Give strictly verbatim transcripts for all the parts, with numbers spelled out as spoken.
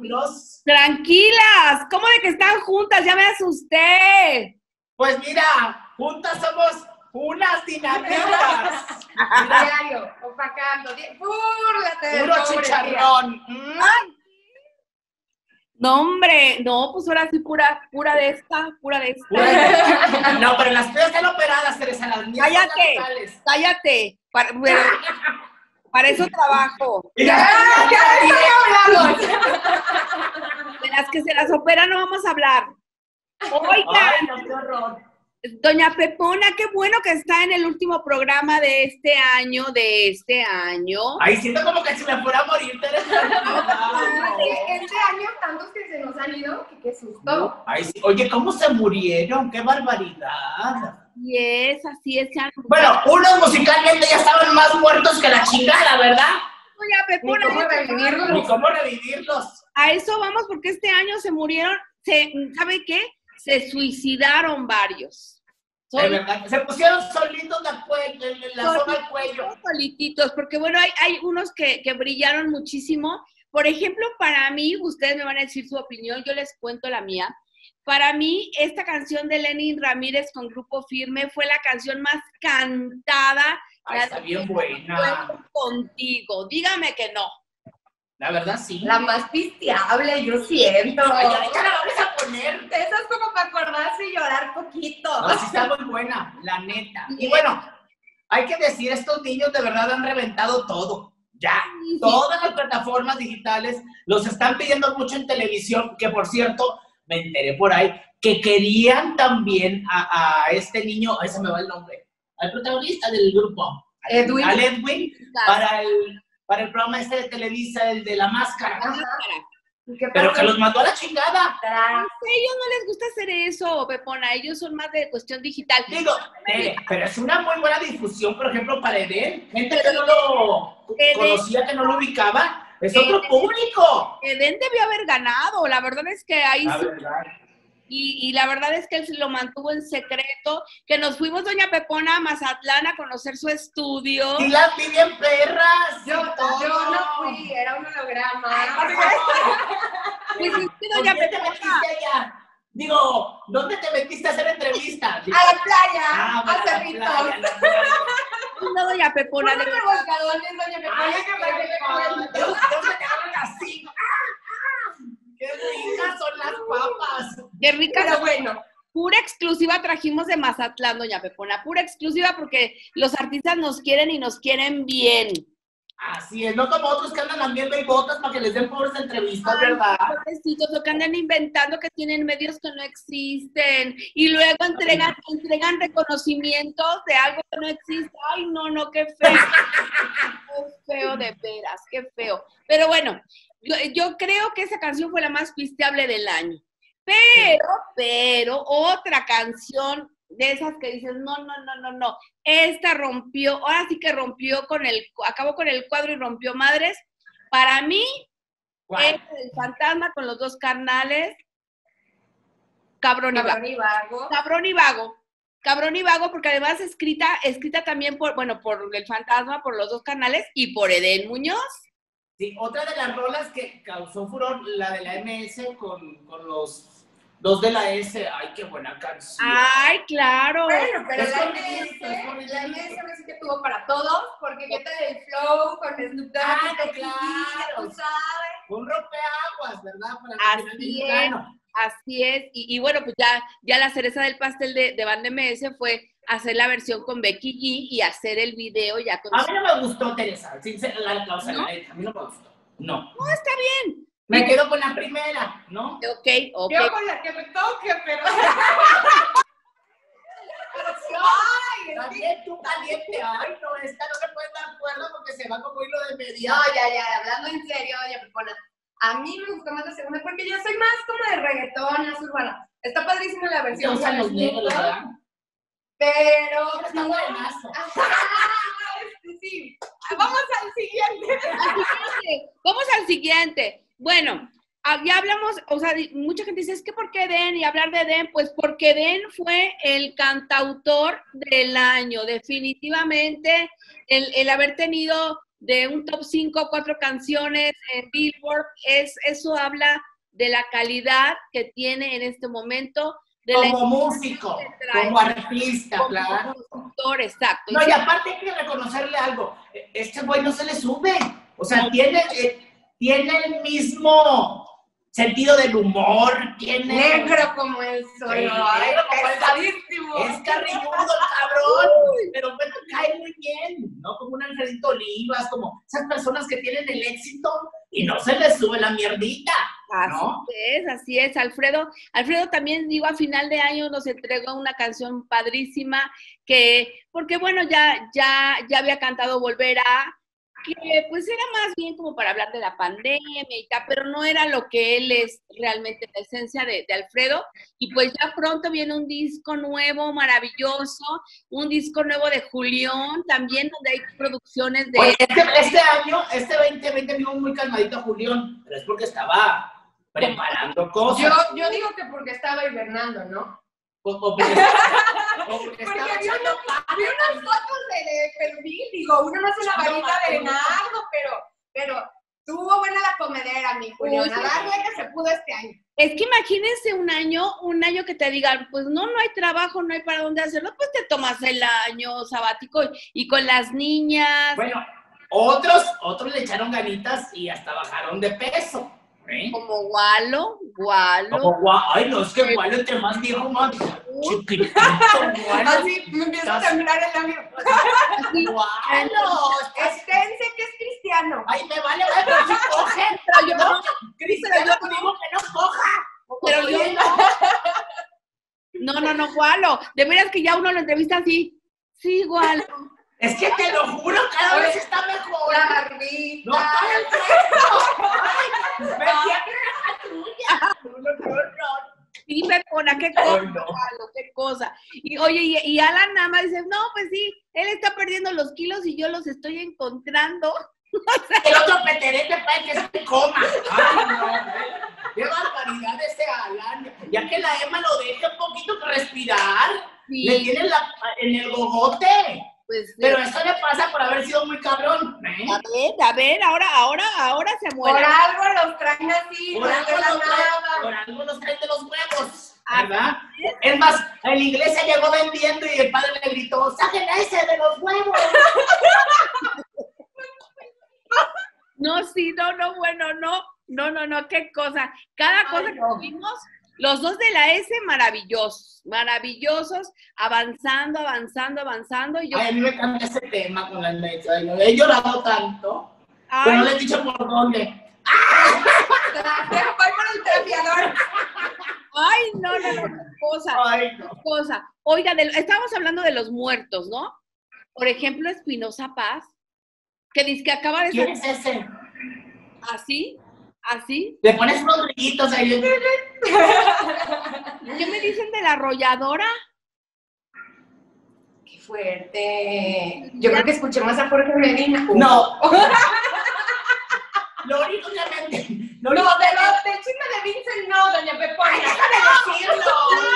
tranquilos. Tranquilas, ¿cómo de que están juntas? Ya me asusté. Pues mira, juntas somos unas dinamitas. Diario, opacando, búrlate. Puro chicharrón. Mm. No, hombre, no, pues ahora sí, pura, pura de esta, pura de esta. Pura de- No, pero las tuyas están operadas, Teresa, las mías son Cállate, naturales. cállate. Para, pero, para eso trabajo. Mira, ¡Ya, ya estoy hablando! De las que se las operan no vamos a hablar. Ay, Oigan, no, qué horror. doña Pepona, qué bueno que está en el último programa de este año, de este año. Ay, siento como que si me fuera a morir, Teresa. Este año, tantos que se nos han ido, que qué susto. Ay, sí. Oye, ¿cómo se murieron? ¡Qué barbaridad! Así es, así es. Ya. Bueno, unos musicalmente ya estaban más muertos que la chingada, ¿verdad? Doña Pepona, Ni cómo revivirlos. Ni cómo revivirlos. a eso vamos porque este año se murieron, se, ¿sabe qué? Se suicidaron varios. De verdad, se pusieron solitos la, cuello, la soga al cuello. Solititos, porque bueno, hay, hay unos que, que brillaron muchísimo. Por ejemplo, para mí, ustedes me van a decir su opinión, yo les cuento la mía. Para mí, esta canción de Lenin Ramírez con Grupo Firme fue la canción más cantada. Ay, la está de bien buena. Cuento Contigo. Dígame que no. La verdad, sí. La más pisteable, yo siento. Ay, ahorita la vamos a poner. Esa es como para acordarse y llorar poquito. No, sí está muy buena, la neta. Y bueno, hay que decir, estos niños de verdad han reventado todo. Ya, Sí, sí. todas las plataformas digitales los están pidiendo mucho en televisión, que por cierto, me enteré por ahí, que querían también a, a este niño, ahí se me va el nombre, al protagonista del grupo, al Edwin. al Edwin, para el, para el programa este de Televisa, el de La Máscara. Ajá. ¿Qué Pero pasó? que los mandó a la chingada. Tras. A ellos no les gusta hacer eso, Pepona. Ellos son más de cuestión digital. Digo, eh, pero es una muy buena difusión, por ejemplo, para Eden. Gente que no lo Eden. conocía, que no lo ubicaba. Es Eden. otro público. Eden debió haber ganado. La verdad es que ahí La sí. verdad. Y, y la verdad es que él se lo mantuvo en secreto. Que nos fuimos, doña Pepona, a Mazatlán a conocer su estudio. Y las vi bien perras. Yo, y todo. yo no fui, era un holograma. Pues es que ¿Con doña quién te Pepona. metiste allá? Digo, ¿dónde te metiste a hacer entrevista? Digo, A la playa, ah, a bueno, la Cerritos. playa, la playa. No, doña Pepona, de Unos verdad. revolcadones, doña Pepona, Ay, que qué para que me rico. cuente. Dios, Dios me te hagan así. ¡Ah, ah! ¡Qué ricas son las papas! Qué rica. Pero bueno, Pura exclusiva trajimos de Mazatlán, doña Pepona. Pura exclusiva porque los artistas nos quieren y nos quieren bien. Así es, no como otros que andan lambiendo y botas para que les den pobres entrevistas, Ay, ¿verdad? pobrecitos, lo que andan inventando que tienen medios que no existen y luego entregan, entregan reconocimientos de algo que no existe. Ay, no, no, qué feo. Qué feo, de veras, qué feo. Pero bueno, yo, yo creo que esa canción fue la más pisteable del año. Pero, pero, otra canción de esas que dices, no, no, no, no, no, esta rompió, ahora sí que rompió con el, acabó con el cuadro y rompió madres. Para mí, ¿Cuál? es el fantasma con los dos carnales, cabrón y vago. cabrón y vago. Cabrón y vago. Cabrón y vago, porque además escrita, escrita también por, bueno, por el fantasma, por los dos canales y por Eden Muñoz. Sí, otra de las rolas que causó furor, la de la M S con, con los dos de la S. Ay, qué buena canción. Ay, claro. Bueno, pero Es la corridito, es M S, corridito. la M S ahora sí que tuvo para todos, porque qué tal el flow con Snoop Dogg, Ah, no, Becky G, claro. tú sabes. Un rompeaguas, ¿verdad? Para el Así regional es. mexicano. Así es, y, y bueno, pues ya, ya la cereza del pastel de, de Banda M S fue hacer la versión con Becky G y hacer el video ya con... A mí no me gustó, Teresa, sincera, la causa, ¿No? la neta, a mí no me gustó. No. No, está bien. Me quedo con la primera, ¿no? Ok, ok. Yo con la que me toque, pero... Ay, es que- También tú caliente, ay, no, esta no me puede dar cuerda porque se va como hilo de media. No, ya, ya, hablando en serio, doña Pepona. A mí me gustó más la segunda porque yo soy más como de reggaetón, más urbana. Está padrísima la Te versión gustan los con negros, Snoop Dogg, ¿verdad? pero... Pero está buenazo. Este, sí. Vamos al siguiente. Siguiente. Vamos al siguiente. Bueno, ah, ya hablamos, o sea, mucha gente dice, es que ¿por qué Den? Y hablar de Den, pues porque Den fue el cantautor del año, definitivamente, el, el haber tenido de un top cinco, cuatro canciones en Billboard, es, eso habla de la calidad que tiene en este momento. De como la músico, como artista, como claro. Compositor, exacto. No, y aparte hay que reconocerle algo, este güey no se le sube, o sea, no. tiene, eh, tiene el mismo sentido del humor, tiene... Negro como el sol, sí, ay, pesadísimo. Es carrilludo el cabrón, pero bueno, cae muy bien, ¿no? Como un Alfredito Olivas, como esas personas que tienen el éxito y no se les sube la mierdita, ¿no? Así es, así es. Alfredo, Alfredo también, digo, a final de año nos entregó una canción padrísima que, porque bueno, ya, ya, ya había cantado Volver a... que pues era más bien como para hablar de la pandemia y tal, pero no era lo que él es realmente la esencia de, de Alfredo, y pues ya pronto viene un disco nuevo, maravilloso, un disco nuevo de Julián, también donde hay producciones de... Oye, este, este año, este veinte veinte vino muy calmadito a Julián, pero es porque estaba preparando cosas. Yo, yo digo que porque estaba hibernando, ¿no? O, o porque estaba, o porque porque estaba vi, una, vi unas fotos de, de perfil, digo, uno no hace la varita de Bernardo, pero, pero tuvo buena la comedera, mi Julián, a darle que se pudo este año. Es que imagínense un año, un año que te digan, pues no, no hay trabajo, no hay para dónde hacerlo, pues te tomas el año sabático y con las niñas. Bueno, otros, otros le echaron ganitas y hasta bajaron de peso. ¿Eh? Como Gualo, Gualo. Como Gualo, ay, no, es que Gualo entre más viejo, más chiquitito, Gualo. Así me empieza a temblar el labio. Gualo, esténse que es cristiano. Ay, me vale, vale, pero si coge. Pero yo no, cristiano, yo digo que no coja. Pero yo no. No, no, no, Gualo. De veras que ya uno lo entrevista así. Sí, Gualo. Es que te lo juro, cada vez está mejor. La barbita. No, todo el cuerpo. Ay, me decía que era la tuya. No, no, no, no. Sí, Pepona, qué cosa, Ay, no. qué cosa. Y oye, y, y Alan nada más dice, no, pues sí, él está perdiendo los kilos y yo los estoy encontrando. O sea, el otro peterete para que se coma. Ay, no. Qué barbaridad ese Alan. Ya que la Emma lo deje un poquito respirar. Sí. Le tiene la, en el gogote. Pues, pero sí. Eso le pasa por haber sido muy cabrón, ¿eh? A ver, a ver, ahora, ahora, ahora se muere. Por algo los traen así, por, algo los, traen, por algo los traen de los huevos, ¿verdad? Es más, en la iglesia llegó vendiendo y el padre le gritó, ¡saquen a ese de los huevos! No, sí, no, no, bueno, no, no, no, no, qué cosa. Cada cosa Ay, no. que vimos, los dos de la S, maravillosos, maravillosos, avanzando, avanzando, avanzando. Y yo... Ay, a mí me encanta ese tema con la leche. He llorado tanto, Ay. Pero no le he dicho por dónde. Voy por el trapeador. Ay, no, no, no, qué cosa. Ay, no. Qué cosa. Oiga, de, estábamos hablando de los muertos, ¿no? Por ejemplo, Espinoza Paz, que dice que acaba de... ¿Quién es ese? ¿Así? ¿Así? Le pones unos brillitos ahí. ¿Qué me dicen de la arrolladora? Qué fuerte. Yo creo que escuché más a Jorge Medina. No. Lo único que me... No, no, de lo del chisme de Vincent no, doña Pepona. Ay, déjame decirlo.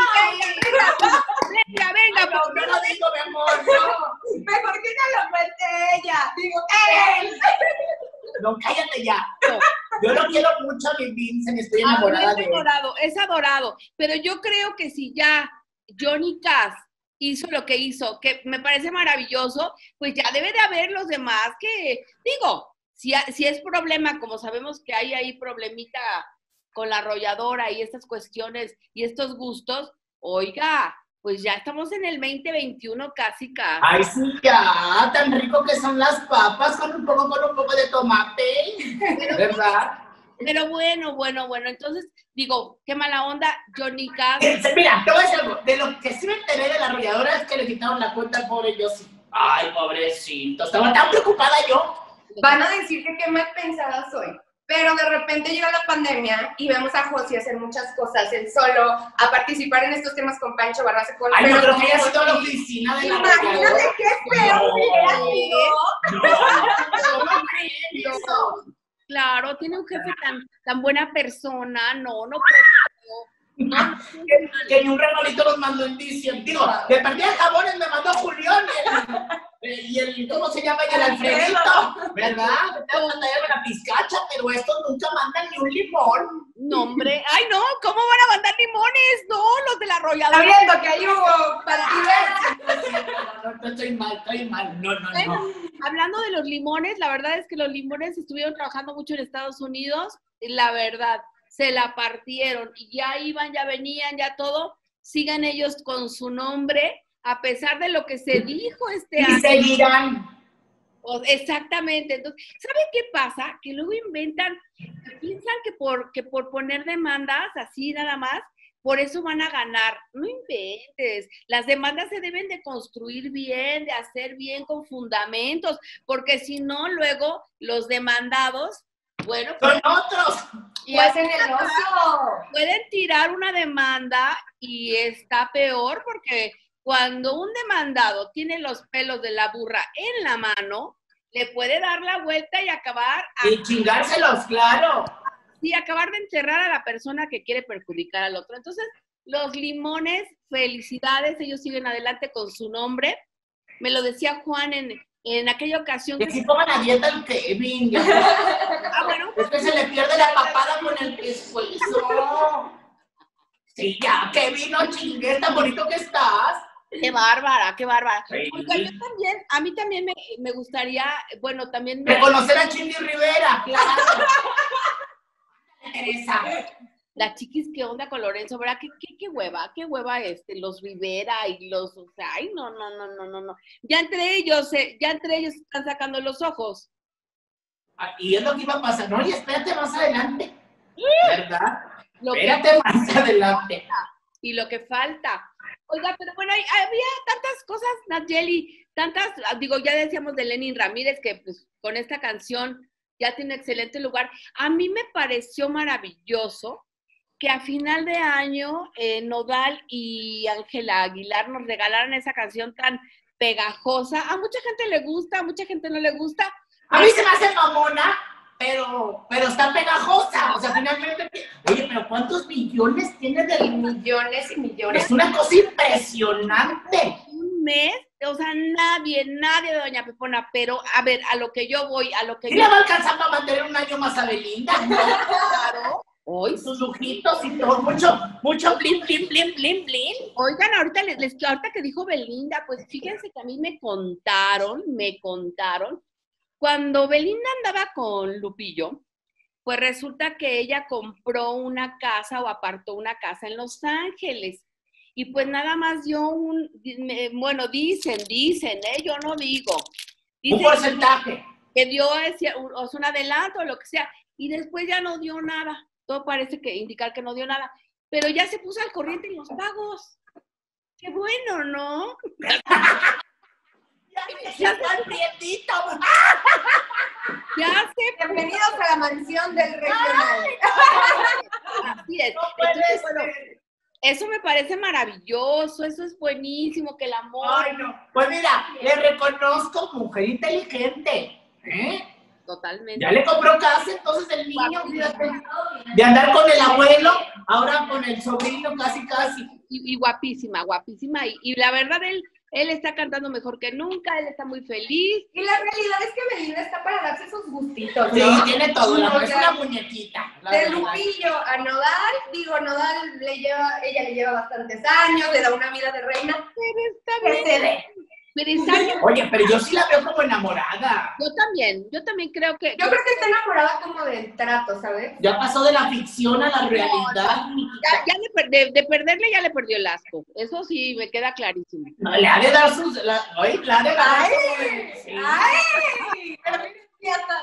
Venga, venga. Ay, no, no lo digo, mi amor, no. Mejor que no lo cuente ella. Digo, él. No, cállate ya. No. Yo lo quiero mucho a mi Vincent, estoy enamorada es de él. Adorado, es adorado, pero yo creo que si ya Johnny Cass hizo lo que hizo, que me parece maravilloso, pues ya debe de haber los demás que, digo, si, si es problema, como sabemos que hay ahí problemita con la arrolladora y estas cuestiones y estos gustos, oiga, pues ya estamos en el veinte veintiuno casi casi. Ay, sí, ya, tan rico que son las papas con un poco, con un poco de tomate, pero, ¿verdad? Pero bueno, bueno, bueno, entonces, digo, qué mala onda, Johnny Cass. Mira, te voy a decir algo, de lo que sí me enteré de la arrolladora es que le quitaron la cuenta al pobre Yossi. Ay, pobrecito, estaba tan preocupada yo. Van a decir que qué mal pensada soy. Pero de repente llega la pandemia y vemos a Josi hacer muchas cosas, él solo, a participar en estos temas con Pancho Barraza. Con Ay, no creo que haya sido a la oficina de la arrolladora. Imagínate qué feo no, hubiera sido. No, no, no, no, claro, tiene un jefe tan, tan buena persona, no, no puedo. No, no, que, que ni un regalito los mandó en diciembre. Digo, de partida de jabones me mandó Julián. Eh, y el, ¿cómo se llama? Y el Alfredito, ¿verdad? Te mandaron la pizcacha, pero estos nunca mandan ni un limón. No, hombre. Ay, no, ¿cómo van a mandar limones? No, los de la arrolladora. Está viendo que ahí hubo partidas. No, no, no, estoy mal, estoy mal. No, no, Bueno, no. hablando de los limones, la verdad es que los limones estuvieron trabajando mucho en Estados Unidos. Y la verdad, se la partieron. Y ya iban, ya venían, ya todo. Sigan ellos con su nombre. A pesar de lo que se dijo este Y año. seguirán. O- Exactamente. Entonces, ¿saben qué pasa? Que luego inventan, piensan que por, que por poner demandas así nada más, por eso van a ganar. No inventes. Las demandas se deben de construir bien, de hacer bien con fundamentos, porque si no, luego los demandados, bueno, Son otros. Y hacen el oso. pueden tirar una demanda y está peor porque cuando un demandado tiene los pelos de la burra en la mano, le puede dar la vuelta y acabar, Y chingárselos, claro. y acabar de encerrar a la persona que quiere perjudicar al otro. Entonces, los limones, felicidades, ellos siguen adelante con su nombre. Me lo decía Juan en, en aquella ocasión. Que Que, si pongan a dieta el Kevin. Ya. ah, bueno, Es que se le pierde la papada con el pescuezo. Sí, ya, Kevin, no chingues, tan bonito que estás. qué bárbara, qué bárbara. Sí. Oiga, yo también, a mí también me, me gustaría, bueno, también me, Reconocer a Cindy Rivera, claro. Teresa. la chiquis, ¿qué onda con Lorenzo? ¿Verdad? ¿Qué, qué, qué hueva? ¿Qué hueva este? Los Rivera y los, o sea, ay, no, no, no, no, no, no. Ya entre ellos, eh, ya entre ellos están sacando los ojos. Ah, y es lo que iba a pasar. No, y espérate más adelante. ¿Verdad? Lo que, Espérate más adelante. y lo que falta. Oiga, pero bueno, hay- había tantas cosas, Nayeli, tantas, ah, digo, ya decíamos de Lenin Ramírez, que pues con esta canción ya tiene excelente lugar. A mí me pareció maravilloso que a final de año eh, Nodal y Ángela Aguilar nos regalaran esa canción tan pegajosa. A mucha gente le gusta, a mucha gente no le gusta. A mí se me hace mamona, pero, pero está pegajosa. O sea, finalmente. Oye, pero ¿cuántos millones tiene de.? Millones y millones. Es una cosa impresionante. Un mes, o sea, nadie, nadie de Doña Pepona, pero a ver, a lo que yo voy, a lo que ¿Sí yo la va a alcanzar para mantener un año más a Belinda? claro, hoy, Sus lujitos y todo, mucho, mucho blin, blin, blin, blin, blin. oigan, ahorita les, les- ahorita que dijo Belinda, pues fíjense que a mí me contaron, me contaron, cuando Belinda andaba con Lupillo, pues resulta que ella compró una casa o apartó una casa en Los Ángeles. Y pues nada más dio un, me- bueno, dicen, dicen, ¿eh? Yo no digo. Un Dicen porcentaje. que dio ese, un, o sea, un adelanto o lo que sea, y después ya no dio nada. Todo parece que indicar que no dio nada, pero ya se puso al corriente en los pagos. Qué bueno, ¿no? Ya está el prietito. Ya se Bienvenidos a la mansión del regional. así es. No puede Entonces, bueno, ser. eso me parece maravilloso, eso es buenísimo, que el amor, Ay, no. Pues mira, le reconozco mujer inteligente. ¿Eh? totalmente. Ya le compró casa, entonces el niño, fíjate. De andar con el abuelo, ahora con el sobrino, casi, casi. Y, y guapísima, guapísima. Y, y la verdad, él, él está cantando mejor que nunca, él está muy feliz. Y la realidad es que Belinda está para darse esos gustitos, Sí, ¿no? tiene todo, la, O es sea, una muñequita. la de verdad. Lupillo a Nodal, digo, Nodal le lleva, ella le lleva bastantes años, le da una vida de reina. Pero está Que bien. se ve. Pero está- Oye, pero yo sí la veo como enamorada. yo también, yo también creo que... Yo creo que está enamorada como del trato, ¿sabes? Ya pasó de la ficción a la realidad. Ya, ya le per- de, de perderle ya le perdió el asco. Eso sí me queda clarísimo. No, le ha de dar sus. La, oye, le ha de dar ¡Ay! sus- sí. ¡Ay! Pero mira, fiesta.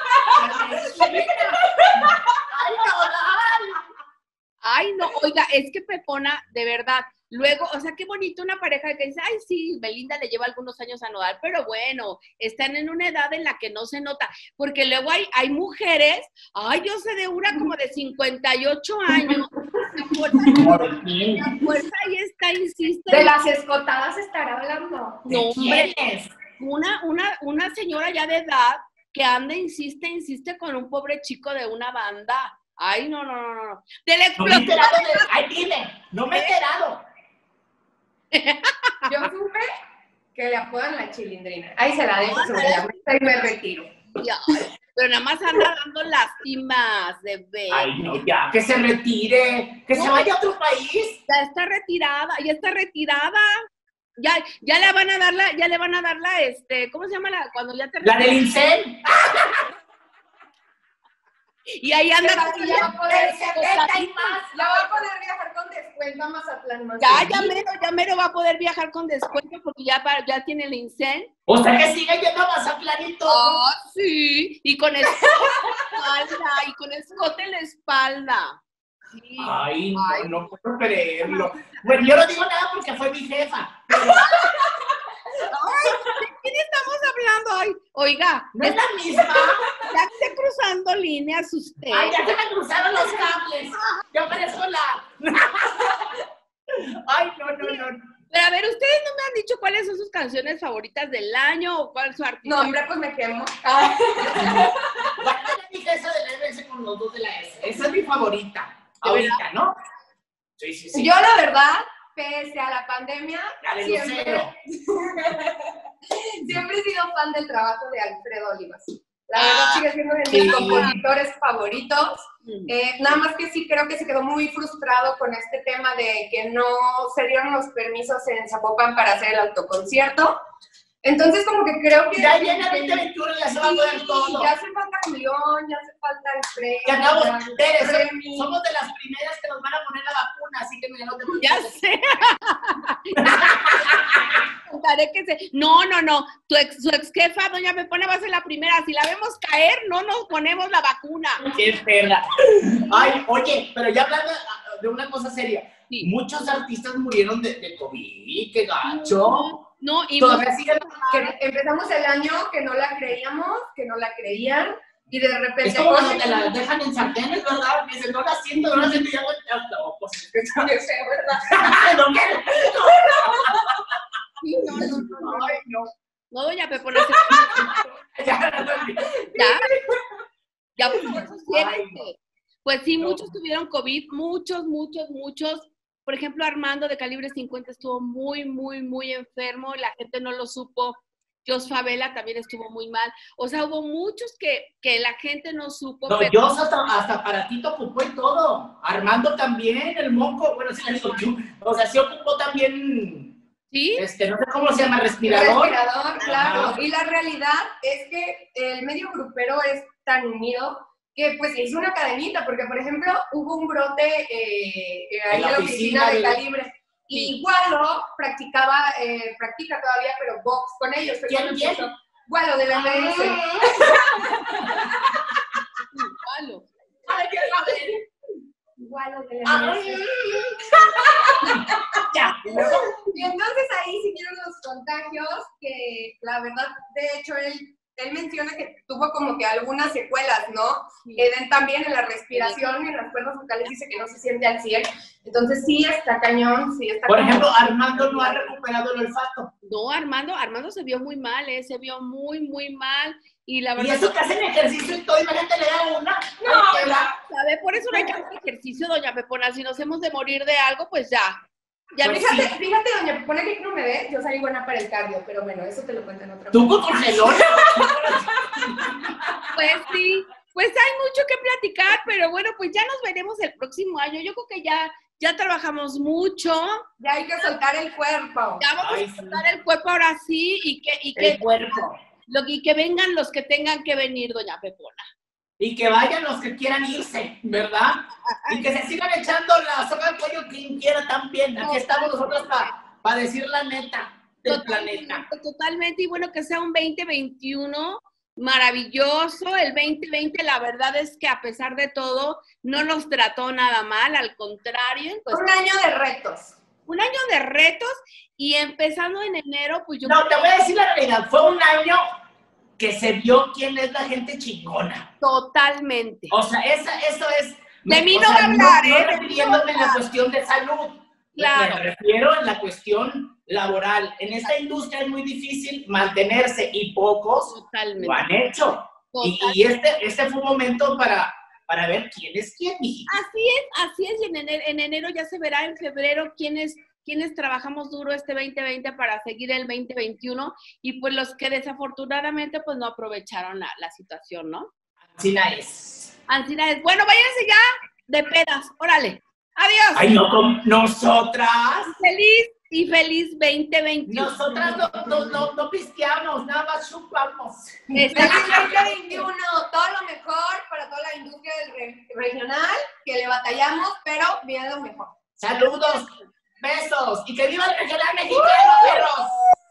Ay, no, Ay, no, oiga, es que Pepona, de verdad, luego, o sea, qué bonito una pareja que dice, ay, sí, Belinda le lleva algunos años a Nodal, pero bueno, están en una edad en la que no se nota, porque luego hay, hay mujeres, ay, yo sé de una como de cincuenta y ocho años, la fuerza, ¿por qué? la fuerza ahí está, insiste. De las escotadas estará hablando. No, ¿De hombre, quién es? una, una, una señora ya de edad que anda, insiste, insiste con un pobre chico de una banda. Ay, no, no, no, no. Del No me he explosivo. enterado de. Ay, dime, no me he enterado. Yo supe que le apodan la Chilindrina. Ahí se la dejo sobre la mesa y me retiro. Ya, pero nada más anda dando lástimas, de ver. Ay, no, ya, que se retire, que No. se vaya a otro país. Ya está retirada, ya está retirada. Ya, ya le van a dar la, ya le van a dar la, este, ¿cómo se llama la, cuando ya te La del Incel. Y ahí anda. Pero ya va a poder, El setenta y más. ya va a poder viajar con descuento a Mazatlán. más Ya, ya seguido. mero, ya mero va a poder viajar con descuento porque ya, pa- ya tiene el Incel. O sea que sigue yendo a Mazatlán y todo. Ah, sí, y con escote en la espalda, y con escote en la espalda. Sí. Ay, no, Ay. no puedo creerlo. Bueno, yo no digo nada porque fue mi jefa. Pero Ay, ¿de quién estamos hablando? Ay, oiga, no es la misma. ya está cruzando líneas usted. Ay, ya se me cruzaron los cables. Yo parezco la. Ay, no, no, no. Pero a ver, ustedes no me han dicho cuáles son sus canciones favoritas del año o cuál es su artista. No, hombre, pues me quemo. Ah. Bueno, yo le dije esa de la R S con los dos de la S. Esa es mi favorita. Ahorita, ¿no? Sí, sí, sí. Yo, la verdad, pese a la pandemia, La de siempre, Lucero. siempre he sido fan del trabajo de Alfredo Olivas. La verdad Ah, sigue siendo de mis sí. compositores favoritos. Mm. Eh, nada más que sí creo que se quedó muy frustrado con este tema de que no se dieron los permisos en Zapopan para hacer el autoconcierto. Entonces, como que creo que... Ya viene veinte veintiuno y ya se va a poder Sí, todo. ya hace falta Julián, ya hace falta Alfredo. Ya acabamos. ya- Tere, so- Remy. somos de las primeras que nos van a poner la vacuna, así que mira, no te Ya sé. Contaré que se... No, no, no. Tu ex, su ex jefa, doña Pepona, va a ser la primera. Si la vemos caer, no nos ponemos la vacuna. Qué perra. Ay, oye, pero ya hablando de una cosa seria, Sí. muchos artistas murieron de, de COVID, qué gacho. No, y Todavía siguen. Que empezamos el año que no la creíamos, que no la creían, y de repente... Es como cuando oye, te la dejan en sartenes, ¿verdad? Dicen, no la siento, no la siento, y ya voy a no, pues, yo sé, ¿verdad? no quiero. sí, no, no, no, no. Ay, no. No, doña Pepona, se- Ya, no, no, no. ya. Ya, pues, eso sí, Ay, este. Pues sí, No. muchos tuvieron COVID, muchos, muchos, muchos. Por ejemplo, Armando de Calibre cincuenta estuvo muy, muy, muy enfermo, la gente no lo supo. Jos Favela también estuvo muy mal. O sea, hubo muchos que, que la gente no supo. No, pero- yo hasta, hasta para Tito ocupó y todo. Armando también, el moco, bueno, sí le digo yo. O sea, sí ocupó también, ¿Sí? este, no sé cómo se llama, respirador. Respirador, claro. Ajá. Y la realidad es que el medio grupero es tan unido que pues se hizo una cadenita, porque por ejemplo hubo un brote eh, eh, ahí En en la la oficina de oficina de- Calibre. Sí. Y Gualo practicaba, eh, practica todavía, pero box con ellos. fue ¿Quién, cuando quién? empezó. Gualo de la M S. Malo. Ay, qué saber. Gualo de la Ah, M S. ya, y luego, Y entonces ahí siguieron los contagios, que la verdad, de hecho, él, él menciona que tuvo como que algunas secuelas, ¿no? Sí. Eden también en la respiración y en las cuerdas vocales dice que no se siente al cien. Entonces sí está cañón, sí está por cañón. ejemplo, Armando no ha recuperado el olfato. No, Armando, Armando se vio muy mal, ¿eh? Se vio muy, muy mal. Y la Y verdad, eso que hacen ejercicio y todo, imagínate, le da una. No, Ay, la- ¿sabe? Por eso no hay que hacer ejercicio, doña Pepona. Si nos hemos de morir de algo, pues ya. Ya Pues me- sí. Fíjate, fíjate, doña Pepona, que no me ve, yo salí buena para el cardio, pero bueno, eso te lo cuento en otra Tú con congelón. Pues sí, pues hay mucho que platicar, pero bueno, pues ya nos veremos el próximo año. Yo creo que ya, ya trabajamos mucho, Ya hay que soltar el cuerpo. ya vamos Ay, a sí. soltar el cuerpo ahora sí, y que, y El que, cuerpo. lo, y que vengan los que tengan que venir, doña Pepona. Y que vayan los que quieran irse, ¿verdad? Y que se sigan echando la soga al cuello quien quiera también. Aquí estamos nosotros para decir la neta del Totalmente, planeta. totalmente, y bueno, que sea un veinte veintiuno maravilloso. El veinte veinte, la verdad es que a pesar de todo, no nos trató nada mal, al contrario, pues, Un año de retos. un año de retos, y empezando en enero, pues yo... No, te voy a decir la realidad. Fue un año que se vio quién es la gente chingona. Totalmente. O sea, esa, eso es... De mí o no sea, va a hablar, no, ¿eh? No De mí no va a refiriéndome en la hablar. cuestión de salud. Claro. Me refiero en la cuestión laboral. En esta industria es muy difícil mantenerse y pocos Totalmente. lo han hecho. Y, Total- y este, este fue un momento para, para ver quién es quién, mijita. Así es, así es, y en enero, en enero ya se verá, en febrero, quién es, quienes trabajamos duro este veinte veinte para seguir el veinte veintiuno y pues los que desafortunadamente pues no aprovecharon la, la situación, ¿no? Así es. Así es. Bueno, váyanse ya de pedas. Órale. Adiós. Ay, no, con nosotras. Feliz y feliz veinte veintiuno. Nosotras no, no, no, no pisteamos, nada más chupamos. Feliz veinte veintiuno, todo lo mejor para toda la industria del re- regional, que le batallamos, pero bien lo mejor. Saludos, besos y que viva el regional mexicano, perros.